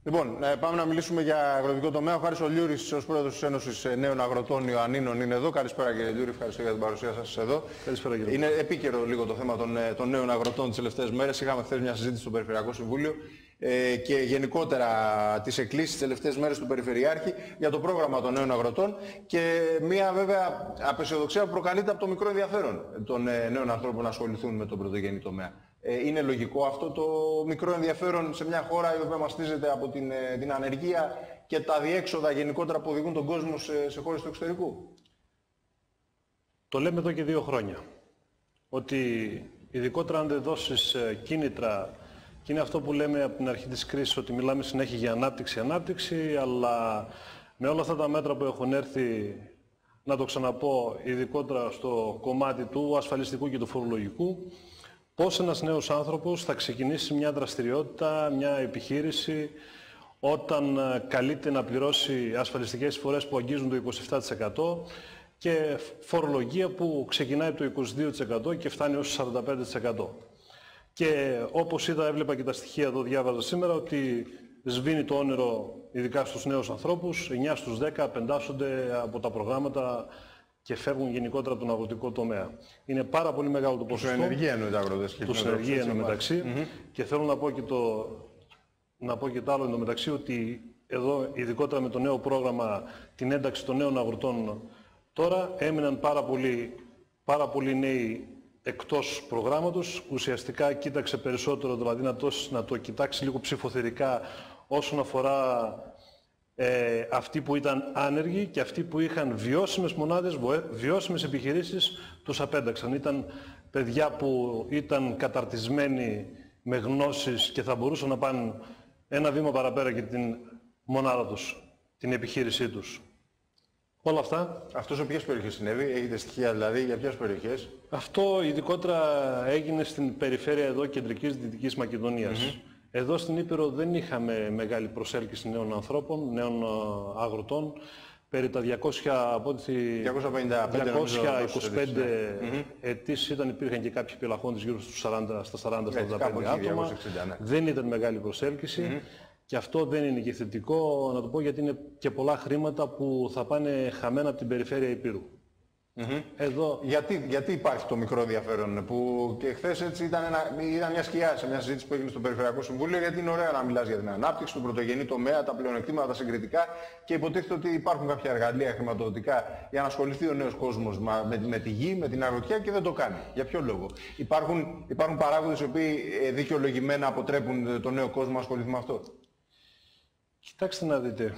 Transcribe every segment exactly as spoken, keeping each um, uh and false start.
Λοιπόν, πάμε να μιλήσουμε για αγροτικό τομέα. Ο Χάρης ο Λιούρης, ως πρόεδρος της Ένωσης Νέων Αγροτών Ιωαννίνων, είναι εδώ. Καλησπέρα κύριε Λιούρη, ευχαριστώ για την παρουσία σας εδώ. Καλησπέρα, κύριε. Είναι επίκαιρο λίγο το θέμα των, των νέων αγροτών τις τελευταίες μέρες. Είχαμε χθες μια συζήτηση στο Περιφερειακό Συμβούλιο ε, και γενικότερα τις εκκλήσεις τις τελευταίες μέρες του Περιφερειάρχη για το πρόγραμμα των νέων αγροτών και μια βέβαια απεσιοδοξία που προκαλείται από το μικρό ενδιαφέρον των ε, νέων ανθρώπων να ασχοληθούν με τον πρωτογενή τομέα. Ε, είναι λογικό αυτό το μικρό ενδιαφέρον σε μια χώρα η οποία μαστίζεται από την, ε, την ανεργία και τα διέξοδα γενικότερα που οδηγούν τον κόσμο σε, σε χώρες του εξωτερικού? Το λέμε εδώ και δύο χρόνια. Ότι ειδικότερα αν δεν δώσεις κίνητρα, και είναι αυτό που λέμε από την αρχή της κρίσης, ότι μιλάμε συνέχεια για ανάπτυξη, ανάπτυξη, αλλά με όλα αυτά τα μέτρα που έχουν έρθει, να το ξαναπώ, ειδικότερα στο κομμάτι του ασφαλιστικού και του φορολογικού, πώς ένας νέος άνθρωπος θα ξεκινήσει μια δραστηριότητα, μια επιχείρηση, όταν καλείται να πληρώσει ασφαλιστικές εισφορές που αγγίζουν το είκοσι επτά τοις εκατό και φορολογία που ξεκινάει από το είκοσι δύο τοις εκατό και φτάνει ως σαράντα πέντε τοις εκατό. Και όπως είδα, έβλεπα και τα στοιχεία εδώ, διάβαζα σήμερα, ότι σβήνει το όνειρο ειδικά στους νέους ανθρώπους, εννιά στους δέκα απεντάσσονται από τα προγράμματα και φεύγουν γενικότερα τον αγροτικό τομέα. Είναι πάρα πολύ μεγάλο το ποσοστό. Τους ενεργεία εννοείται αγρότες. Τους ενεργεία εντωμεταξύ. Mm-hmm. Και θέλω να πω και το, να πω και το άλλο εντωμεταξύ, ότι εδώ ειδικότερα με το νέο πρόγραμμα, την ένταξη των νέων αγροτών, τώρα έμειναν πάρα πολλοί, πάρα πολλοί νέοι εκτός προγράμματος. Ουσιαστικά κοίταξε περισσότερο, δηλαδή να το, να το κοιτάξει λίγο ψηφοθερικά όσον αφορά Ε, αυτοί που ήταν άνεργοι και αυτοί που είχαν βιώσιμες μονάδες, βιώσιμες επιχειρήσεις, τους απένταξαν. Ήταν παιδιά που ήταν καταρτισμένοι με γνώσεις και θα μπορούσαν να πάνε ένα βήμα παραπέρα και την μονάδα τους, την επιχείρησή τους. Όλα αυτά. Αυτό σε ποιες περιοχές συνέβη, έχετε στοιχεία δηλαδή, για ποιες περιοχές? Αυτό ειδικότερα έγινε στην περιφέρεια εδώ Κεντρικής Δυτικής Μακεδονίας. Mm-hmm. Εδώ στην Ήπειρο δεν είχαμε μεγάλη προσέλκυση νέων ανθρώπων, νέων αγροτών. Περί τα διακόσια, από ό,τι διακόσια είκοσι πέντε mm-hmm. αιτήσεις ήταν, υπήρχαν και κάποιοι πελαχόντες γύρω στους σαράντα, στα σαράντα σαράντα πέντε άτομα. διακόσια εξήντα, ναι. Δεν ήταν μεγάλη προσέλκυση mm-hmm. και αυτό δεν είναι και θετικό, να το πω, γιατί είναι και πολλά χρήματα που θα πάνε χαμένα από την περιφέρεια Ηπείρου. Mm-hmm. Εδώ... γιατί, γιατί υπάρχει το μικρό ενδιαφέρον που και χθες έτσι ήταν, ένα, ήταν μια σκιά σε μια συζήτηση που έγινε στο Περιφερειακό Συμβούλιο, γιατί είναι ωραία να μιλάς για την ανάπτυξη, τον πρωτογενή τομέα, τα πλεονεκτήματα, τα συγκριτικά και υποτίθεται ότι υπάρχουν κάποια εργαλεία χρηματοδοτικά για να ασχοληθεί ο νέος κόσμος με, με τη γη, με την αγροτιά και δεν το κάνει. Για ποιο λόγο? Υπάρχουν, υπάρχουν παράγοντες οι οποίοι δικαιολογημένα αποτρέπουν τον νέο κόσμο να ασχοληθεί με αυτό? Κοιτάξτε να δείτε.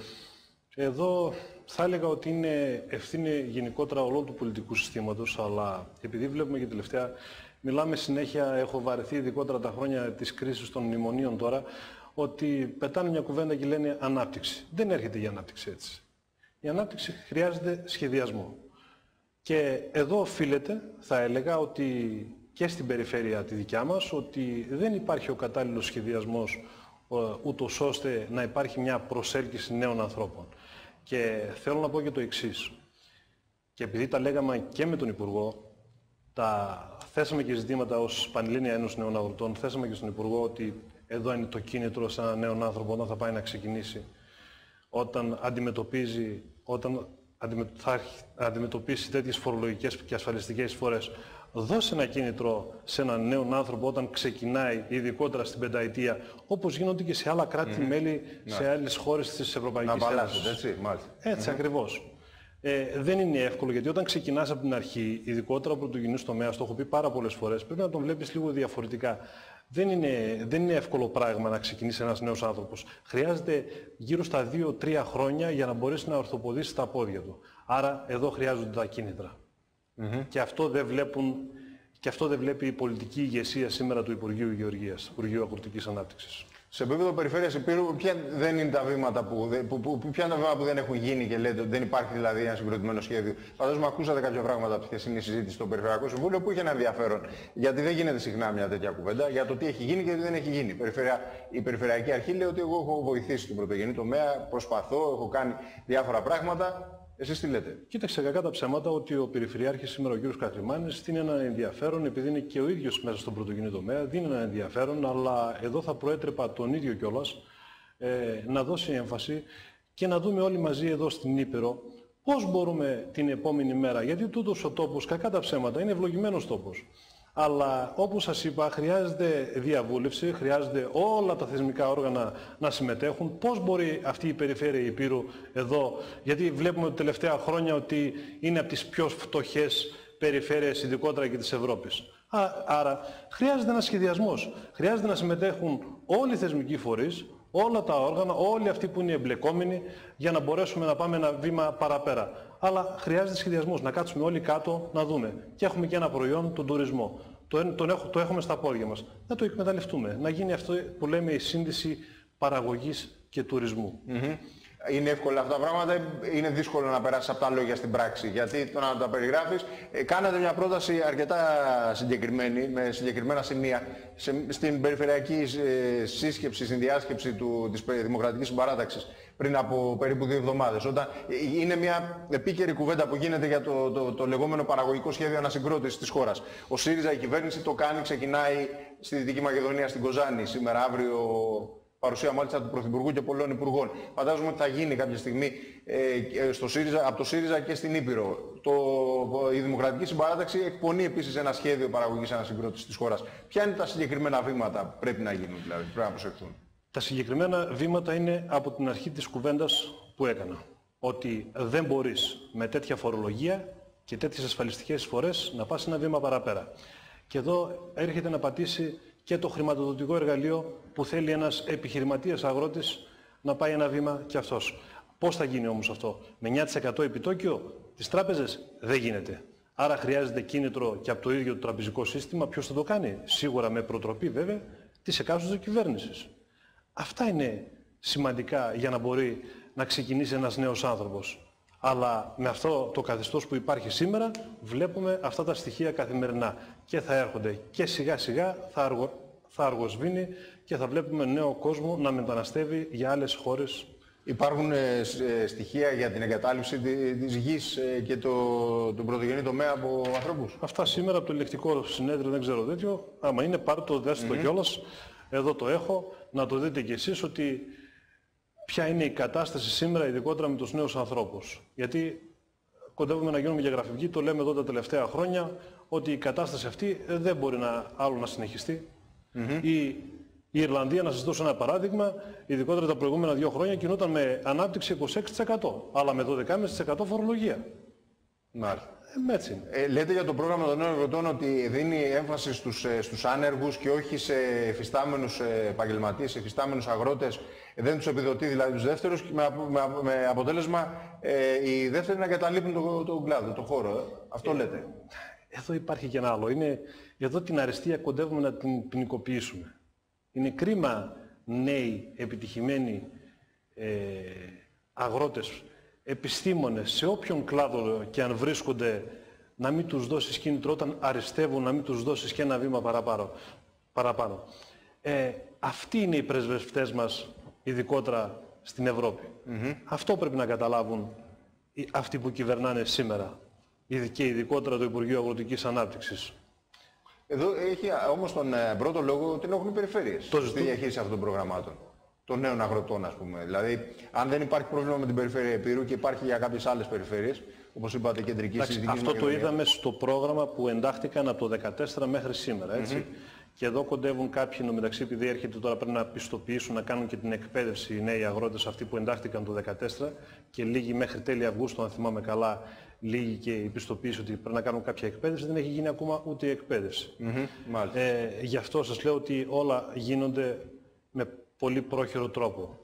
Εδώ θα έλεγα ότι είναι ευθύνη γενικότερα όλου του πολιτικού συστήματος, αλλά επειδή βλέπουμε και τελευταία, μιλάμε συνέχεια, έχω βαρεθεί ειδικότερα τα χρόνια της κρίσης των μνημονίων τώρα, ότι πετάνε μια κουβέντα και λένε ανάπτυξη. Δεν έρχεται η ανάπτυξη έτσι. Η ανάπτυξη χρειάζεται σχεδιασμό. Και εδώ οφείλεται, θα έλεγα, ότι και στην περιφέρεια τη δικιά μας, ότι δεν υπάρχει ο κατάλληλος σχεδιασμός ούτως ώστε να υπάρχει μια προσέλκυση νέων ανθρώπων. Και θέλω να πω και το εξής. Και επειδή τα λέγαμε και με τον Υπουργό, τα θέσαμε και ζητήματα ως Πανελλήνια Ένωση Νέων Αγροτών, θέσαμε και στον Υπουργό ότι εδώ είναι το κίνητρο σε έναν νέο άνθρωπο όταν θα πάει να ξεκινήσει, όταν αντιμετωπίζει, όταν θα αντιμετωπίσει τέτοιες φορολογικές και ασφαλιστικές εισφορές. Δώσε ένα κίνητρο σε έναν νέο άνθρωπο όταν ξεκινάει, ειδικότερα στην πενταετία, όπως γίνονται και σε άλλα κράτη-μέλη, mm-hmm. σε άλλες χώρες της Ευρωπαϊκής Ένωσης. Να απαλλάσσεται, έτσι, μάλιστα. Έτσι, mm-hmm. ακριβώς. Ε, δεν είναι εύκολο, γιατί όταν ξεκινάς από την αρχή, ειδικότερα από το πρωτογενής τομέα, το έχω πει πάρα πολλές φορές, πρέπει να τον βλέπεις λίγο διαφορετικά. Δεν είναι, δεν είναι εύκολο πράγμα να ξεκινήσει ένας νέος άνθρωπος. Χρειάζεται γύρω στα δύο τρία χρόνια για να μπορέσει να ορθοποδήσει τα πόδια του. Άρα εδώ χρειάζονται τα κίνητρα. Mm-hmm. Και, αυτό δεν βλέπουν, και αυτό δεν βλέπει η πολιτική ηγεσία σήμερα του Υπουργείου Γεωργίας, Υπουργείου Αγροτικής Ανάπτυξης. Σε επίπεδο περιφέρειας Ηπείρου, ποια δεν είναι τα βήματα που, που, που, ποια είναι τα βήματα που δεν έχουν γίνει και λέτε ότι δεν υπάρχει δηλαδή ένα συγκροτημένο σχέδιο? Φαντάζομαι ακούσατε κάποια πράγματα από τη χθεσινή συζήτηση στο Περιφερειακό Συμβούλιο που είχε ένα ενδιαφέρον. Γιατί δεν γίνεται συχνά μια τέτοια κουβέντα για το τι έχει γίνει και τι δεν έχει γίνει. Η, Περιφερεια... η Περιφερειακή Αρχή λέει ότι εγώ έχω βοηθήσει την πρωτογενή τομέα, προσπαθώ, έχω κάνει διάφορα πράγματα. Εσείς τι λέτε? Κοίταξε, κακά τα ψέματα, ότι ο Περιφερειάρχης σήμερα, ο κ. Κατριμάνης, δίνει ένα ενδιαφέρον, επειδή είναι και ο ίδιος μέσα στον πρωτογενή τομέα, δίνει ένα ενδιαφέρον, αλλά εδώ θα προέτρεπα τον ίδιο κιόλας ε, να δώσει έμφαση και να δούμε όλοι μαζί εδώ στην Ήπειρο πώς μπορούμε την επόμενη μέρα, γιατί τούτος ο τόπος, κακά τα ψέματα, είναι ευλογημένος τόπος. Αλλά όπως σας είπα, χρειάζεται διαβούλευση, χρειάζεται όλα τα θεσμικά όργανα να συμμετέχουν. Πώς μπορεί αυτή η περιφέρεια Ηπείρου εδώ, γιατί βλέπουμε τα τελευταία χρόνια ότι είναι από τις πιο φτωχές περιφέρειες, ειδικότερα και της Ευρώπης. Άρα χρειάζεται ένας σχεδιασμός. Χρειάζεται να συμμετέχουν όλοι οι θεσμικοί φορείς, όλα τα όργανα, όλοι αυτοί που είναι εμπλεκόμενοι, για να μπορέσουμε να πάμε ένα βήμα παραπέρα. Αλλά χρειάζεται σχεδιασμός, να κάτσουμε όλοι κάτω να δούμε. Και έχουμε και ένα προϊόν, τον τουρισμό. Το, τον έχω, το έχουμε στα πόδια μας. Να το εκμεταλλευτούμε. Να γίνει αυτό που λέμε η σύνδεση παραγωγής και τουρισμού. Mm-hmm. Είναι εύκολα αυτά τα πράγματα, είναι δύσκολο να περάσει από τα λόγια στην πράξη. Γιατί το να τα περιγράφεις, ε, κάνατε μια πρόταση αρκετά συγκεκριμένη, με συγκεκριμένα σημεία, σε, στην περιφερειακή ε, σύσκεψη, συνδιάσκεψη του, της Δημοκρατικής Συμπαράταξης πριν από περίπου δύο εβδομάδες. Όταν ε, είναι μια επίκαιρη κουβέντα που γίνεται για το, το, το λεγόμενο παραγωγικό σχέδιο ανασυγκρότησης της χώρας. Ο ΣΥΡΙΖΑ, η κυβέρνηση το κάνει, ξεκινάει στη Δυτική Μακεδονία, στην Κοζάνη, σήμερα, αύριο. Παρουσία μάλιστα του Πρωθυπουργού και πολλών Υπουργών. Φαντάζομαι ότι θα γίνει κάποια στιγμή ε, στο ΣΥΡΙΖΑ, από το ΣΥΡΙΖΑ και στην Ήπειρο. Το, η Δημοκρατική Συμπαράταξη εκπονεί επίσης ένα σχέδιο παραγωγής ανασυγκρότησης της χώρας. Ποια είναι τα συγκεκριμένα βήματα που πρέπει να γίνουν, δηλαδή, πρέπει να προσεχθούν? Τα συγκεκριμένα βήματα είναι από την αρχή της κουβέντας που έκανα. Ότι δεν μπορείς με τέτοια φορολογία και τέτοιες ασφαλιστικές εισφορές να πας ένα βήμα παραπέρα. Και εδώ έρχεται να πατήσει και το χρηματοδοτικό εργαλείο που θέλει ένας επιχειρηματίας αγρότης να πάει ένα βήμα και αυτός. Πώς θα γίνει όμως αυτό? Με εννιά τοις εκατό επιτόκιο τις τράπεζες δεν γίνεται. Άρα χρειάζεται κίνητρο και από το ίδιο το τραπεζικό σύστημα. Ποιος θα το κάνει? Σίγουρα με προτροπή βέβαια της εκάστοτε κυβέρνησης. Αυτά είναι σημαντικά για να μπορεί να ξεκινήσει ένας νέος άνθρωπος. Αλλά με αυτό το καθεστώς που υπάρχει σήμερα βλέπουμε αυτά τα στοιχεία καθημερινά και θα έρχονται και σιγά σιγά θα, αργο, θα αργοσβήνει και θα βλέπουμε νέο κόσμο να μεταναστεύει για άλλες χώρες. Υπάρχουν ε, στοιχεία για την εγκατάλειψη της γης ε, και το, τον πρωτογενή τομέα από ανθρώπους? Αυτά σήμερα από το ελεκτικό συνέδριο δεν ξέρω τέτοιο. Άμα είναι πάρτε το, δέστε το mm-hmm. κιόλας. Εδώ το έχω, να το δείτε κι εσείς ότι ποια είναι η κατάσταση σήμερα, ειδικότερα με τους νέους ανθρώπους. Γιατί κοντεύουμε να γίνουμε διαγραφικοί, το λέμε εδώ τα τελευταία χρόνια, ότι η κατάσταση αυτή δεν μπορεί να, άλλο να συνεχιστεί. Mm-hmm. Η, η Ιρλανδία, να σας δώσω ένα παράδειγμα, ειδικότερα τα προηγούμενα δύο χρόνια κινούταν με ανάπτυξη είκοσι έξι τοις εκατό, αλλά με δώδεκα κόμμα πέντε τοις εκατό φορολογία. Μάλιστα. Ε, έτσι είναι. Ε, λέτε για το πρόγραμμα των νέων αγροτών ότι δίνει έμφαση στους, στους άνεργους και όχι σε εφιστάμενους επαγγελματίες, σε εφιστάμενους αγρότες. Δεν τους επιδοτεί δηλαδή τους δεύτερους και με, με, με αποτέλεσμα ε, οι δεύτεροι να καταλείπουν τον το κλάδο, τον χώρο. Ε. Αυτό ε, λέτε. Εδώ υπάρχει και ένα άλλο. Είναι, εδώ την αριστεία κοντεύουμε να την ποινικοποιήσουμε. Είναι κρίμα νέοι, επιτυχημένοι ε, αγρότες, επιστήμονες, σε όποιον κλάδο και αν βρίσκονται, να μην τους δώσεις κίνητρο όταν αριστεύουν, να μην τους δώσεις και ένα βήμα παραπάνω. παραπάνω. Ε, αυτοί είναι οι πρεσβευτές μας, ειδικότερα στην Ευρώπη. Mm-hmm. Αυτό πρέπει να καταλάβουν αυτοί που κυβερνάνε σήμερα και ειδικότερα το Υπουργείο Αγροτικής Ανάπτυξης. Εδώ έχει όμως τον πρώτο λόγο την έχουν οι περιφέρειες το στη διαχείριση αυτών των προγραμμάτων των νέων αγροτών, ας πούμε. Δηλαδή, αν δεν υπάρχει πρόβλημα με την περιφέρεια Ηπείρου και υπάρχει για κάποιες άλλες περιφέρειες, όπως είπατε, κεντρική συζήτηση. Αυτό το είδαμε στο πρόγραμμα που εντάχθηκαν από το δύο χιλιάδες δεκατέσσερα μέχρι σήμερα, έτσι. Mm-hmm. Και εδώ κοντεύουν κάποιοι μεταξύ, επειδή έρχεται τώρα πρέπει να πιστοποιήσουν, να κάνουν και την εκπαίδευση οι νέοι αγρότες, αυτοί που εντάχθηκαν το δύο χιλιάδες δεκατέσσερα και λίγοι μέχρι τέλη Αυγούστου, αν θυμάμαι καλά, λίγοι και η πιστοποίηση ότι πρέπει να κάνουν κάποια εκπαίδευση, δεν έχει γίνει ακόμα ούτε η εκπαίδευση. Mm-hmm. Ε, γι' αυτό σας λέω ότι όλα γίνονται με πολύ πρόχειρο τρόπο.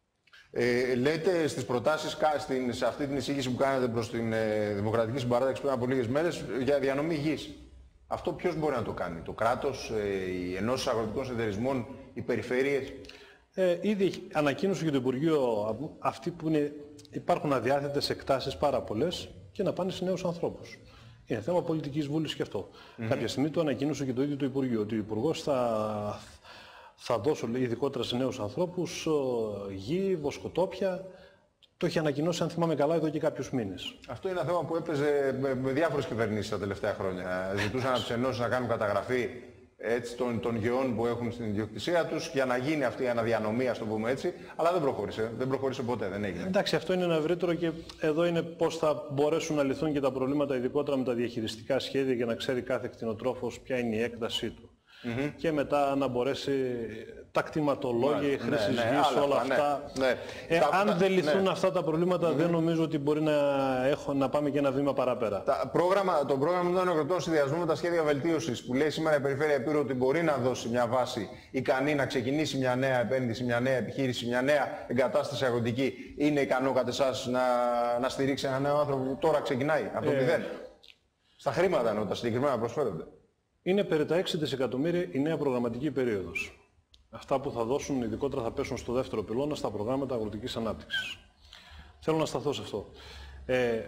Ε, λέτε στις προτάσεις, στην, σε αυτή την εισήγηση που κάνετε προς την ε, Δημοκρατική Συμπαράταξη πριν από λίγες μέρες, για διανομή γης. Αυτό ποιος μπορεί να το κάνει? Το κράτος, ε, οι ενώσεις αγροτικών συνεταιρισμών, οι περιφέρειες? Ε, ήδη ανακοίνωσε και το Υπουργείο αυτοί που είναι, υπάρχουν αδιάθετες εκτάσεις πάρα πολλές και να πάνε σε νέους ανθρώπους. Είναι θέμα πολιτικής βούλησης και αυτό. Mm-hmm. Κάποια στιγμή το ανακοίνωσε και το ίδιο το Υπουργείο, ότι ο Υπουργός θα, θα δώσει ειδικότερα σε νέους ανθρώπους γη, βοσκοτόπια. Το έχει ανακοινώσει, αν θυμάμαι καλά, εδώ και κάποιους μήνες. Αυτό είναι ένα θέμα που έπαιζε με, με διάφορες κυβερνήσεις τα τελευταία χρόνια. Ζητούσαν από τις ενώσεις να κάνουν καταγραφή έτσι, των, των γεών που έχουν στην ιδιοκτησία τους για να γίνει αυτή η αναδιανομή, ας το πούμε έτσι, αλλά δεν προχώρησε, δεν προχώρησε ποτέ, δεν έγινε. Εντάξει, αυτό είναι ένα ευρύτερο και εδώ είναι πώς θα μπορέσουν να λυθούν και τα προβλήματα, ειδικότερα με τα διαχειριστικά σχέδια, για να ξέρει κάθε κτηνοτρόφος ποια είναι η έκτασή του. Mm-hmm. Και μετά να μπορέσει τα κτηματολόγια, η χρήση ναι, ναι, γης, όλα άλλα, αυτά. Ναι, ναι. Ε, τα, αν τα, δεν λυθούν ναι. αυτά τα προβλήματα, mm-hmm. δεν νομίζω ότι μπορεί να, έχω, να πάμε και ένα βήμα παραπέρα. Τα πρόγραμμα, το πρόγραμμα των αγροτών συνδυασμού με τα σχέδια βελτίωσης που λέει σήμερα η Περιφέρεια Epírου ότι μπορεί να δώσει μια βάση ικανή να ξεκινήσει μια νέα επένδυση, μια νέα επιχείρηση, μια νέα εγκατάσταση αγροτική, είναι ικανό κατά εσάς να, να στηρίξει έναν νέο άνθρωπο που τώρα ξεκινάει από το ε... μηδέν? Στα χρήματα εννοώ, τα συγκεκριμένα προσφέρονται. Είναι περί τα έξι δισεκατομμύρια η νέα προγραμματική περίοδος. Αυτά που θα δώσουν, ειδικότερα θα πέσουν στο δεύτερο πυλώνα, στα προγράμματα αγροτικής ανάπτυξης. Θέλω να σταθώ σε αυτό. Ε,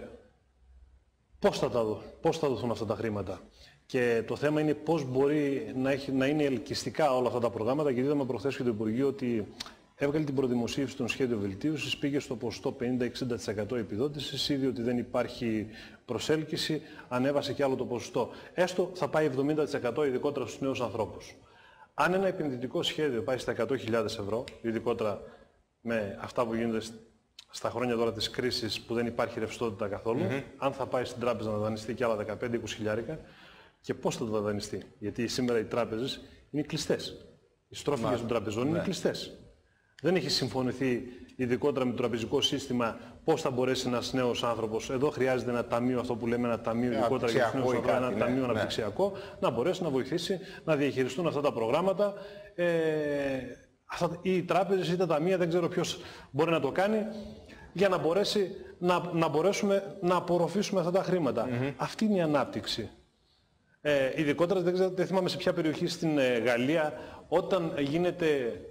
πώς, θα τα δω, πώς θα δοθούν αυτά τα χρήματα? Και το θέμα είναι πώς μπορεί να, έχει, να είναι ελκυστικά όλα αυτά τα προγράμματα, και είδαμε προχθές και το Υπουργείο ότι έβγαλε την προδημοσίευση των σχέδιων βελτίωσης, πήγε στο ποσοστό πενήντα με εξήντα τοις εκατό επιδότησης, είδε ότι δεν υπάρχει προσέλκυση, ανέβασε κι άλλο το ποσοστό. Έστω θα πάει εβδομήντα τοις εκατό ειδικότερα στους νέους ανθρώπους. Αν ένα επενδυτικό σχέδιο πάει στα εκατό χιλιάδες ευρώ, ειδικότερα με αυτά που γίνονται στα χρόνια τώρα της κρίσης που δεν υπάρχει ρευστότητα καθόλου, mm-hmm. αν θα πάει στην τράπεζα να δανειστεί κι άλλα δεκαπέντε με είκοσι χιλιάρικα, και πώς θα το δανειστεί? Γιατί σήμερα οι τράπεζες είναι κλειστές. Οι στρόφιγγες των τραπεζών είναι κλειστές. Δεν έχει συμφωνηθεί ειδικότερα με το τραπεζικό σύστημα πώς θα μπορέσει ένας νέος άνθρωπος, εδώ χρειάζεται ένα ταμείο, αυτό που λέμε ένα ταμείο ειδικότερα για τους νέους ανθρώπους, ένα ναι, ταμείο ναι. αναπτυξιακό, να μπορέσει να βοηθήσει να διαχειριστούν αυτά τα προγράμματα. Ε, αυτά, ή οι τράπεζες ή τα ταμεία, δεν ξέρω ποιος μπορεί να το κάνει, για να, μπορέσει, να, να μπορέσουμε να απορροφήσουμε αυτά τα χρήματα. Mm-hmm. Αυτή είναι η ανάπτυξη. Ε, ειδικότερα, δεν, ξέρω, δεν θυμάμαι σε ποια περιοχή στην ε, Γαλλία, όταν γίνεται...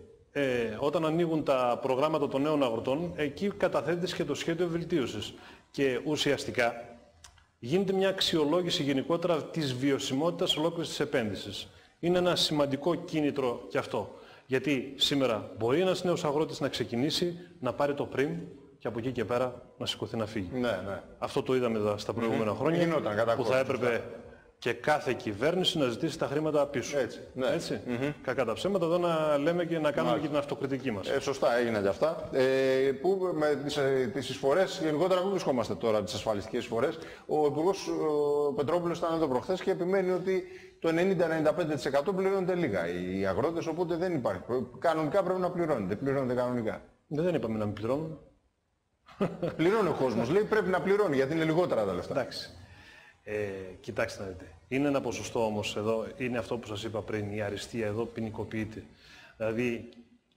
Ε, όταν ανοίγουν τα προγράμματα των νέων αγροτών, εκεί καταθέτει και το σχέδιο βελτίωσης. Και ουσιαστικά γίνεται μια αξιολόγηση γενικότερα της βιωσιμότητας ολόκληρης της επένδυσης. Είναι ένα σημαντικό κίνητρο και αυτό. Γιατί σήμερα μπορεί ένας νέος αγρότης να ξεκινήσει, να πάρει το πριμ και από εκεί και πέρα να σηκωθεί να φύγει. Ναι, ναι. Αυτό το είδαμε στα προηγούμενα mm-hmm. χρόνια, Γινόταν, που θα έπρεπε και κάθε κυβέρνηση να ζητήσει τα χρήματα πίσω. Έτσι, ναι. Έτσι. Mm-hmm. Κακά τα ψέματα, εδώ να λέμε και να κάνουμε Μάλιστα. και την αυτοκριτική μας. Ε, σωστά, έγιναν και αυτά. Ε, που με τις, ε, τις εισφορές, γενικότερα που βρισκόμαστε τώρα, τις ασφαλιστικές εισφορές, ο Υπουργός ο Πετρόπουλος ήταν εδώ προχθές και επιμένει ότι το ενενήντα με ενενήντα πέντε τοις εκατό πληρώνονται λίγα οι αγρότες, οπότε δεν υπάρχει. Κανονικά πρέπει να πληρώνονται, πληρώνονται κανονικά. Δεν είπαμε να μην πληρώνουν. Πληρώνει ο κόσμος, λέει πρέπει να πληρώνει γιατί είναι λιγότερα τα λεφτά. Εντάξει. Ε, κοιτάξτε να δείτε. Είναι ένα ποσοστό όμως εδώ, είναι αυτό που σας είπα πριν, η αριστεία εδώ ποινικοποιείται. Δηλαδή,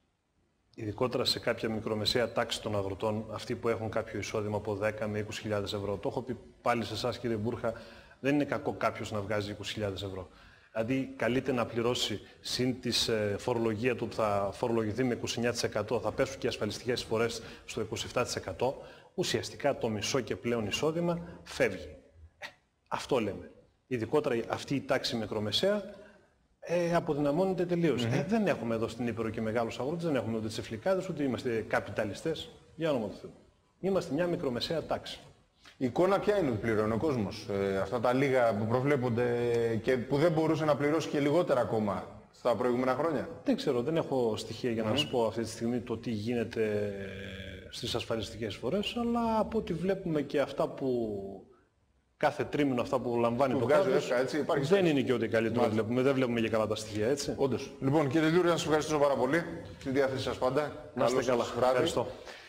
ειδικότερα σε κάποια μικρομεσαία τάξη των αγροτών, αυτοί που έχουν κάποιο εισόδημα από δέκα με είκοσι χιλιάδες ευρώ. Το έχω πει πάλι σε εσάς κύριε Μπούρχα, δεν είναι κακό κάποιος να βγάζει είκοσι χιλιάδες ευρώ. Δηλαδή, καλείται να πληρώσει συν τη φορολογία του που θα φορολογηθεί με είκοσι εννέα τοις εκατό, θα πέσουν και οι ασφαλιστικές εισφορές στο είκοσι επτά τοις εκατό, ουσιαστικά το μισό και πλέον εισόδημα φεύγει. Αυτό λέμε. Ειδικότερα αυτή η τάξη μικρομεσαία ε, αποδυναμώνεται τελείως. Mm-hmm. Ε, δεν έχουμε εδώ στην Ήπειρο και μεγάλους αγρότες, δεν έχουμε ούτε τσεφλικάδες, ούτε είμαστε καπιταλιστές. Για όνομα του Θεού. Είμαστε μια μικρομεσαία τάξη. Η εικόνα ποια είναι ότι πληρώνει ο κόσμος? Ε, αυτά τα λίγα που προβλέπονται και που δεν μπορούσε να πληρώσει και λιγότερα ακόμα στα προηγούμενα χρόνια. Δεν ξέρω, δεν έχω στοιχεία για να mm-hmm. σας πω αυτή τη στιγμή το τι γίνεται στις ασφαλιστικές εισφορές, αλλά από ό,τι βλέπουμε και αυτά που... κάθε τρίμηνο αυτά που λαμβάνει που το κράτος, δεν σχέση. Είναι και ό,τι καλύτερο βλέπουμε, δεν βλέπουμε και καλά τα στοιχεία, έτσι. Όντως. Λοιπόν, κύριε Λιούρη, να σας ευχαριστήσω πάρα πολύ. Στη διάθεση σας πάντα. Να είστε καλά. Ευχαριστώ.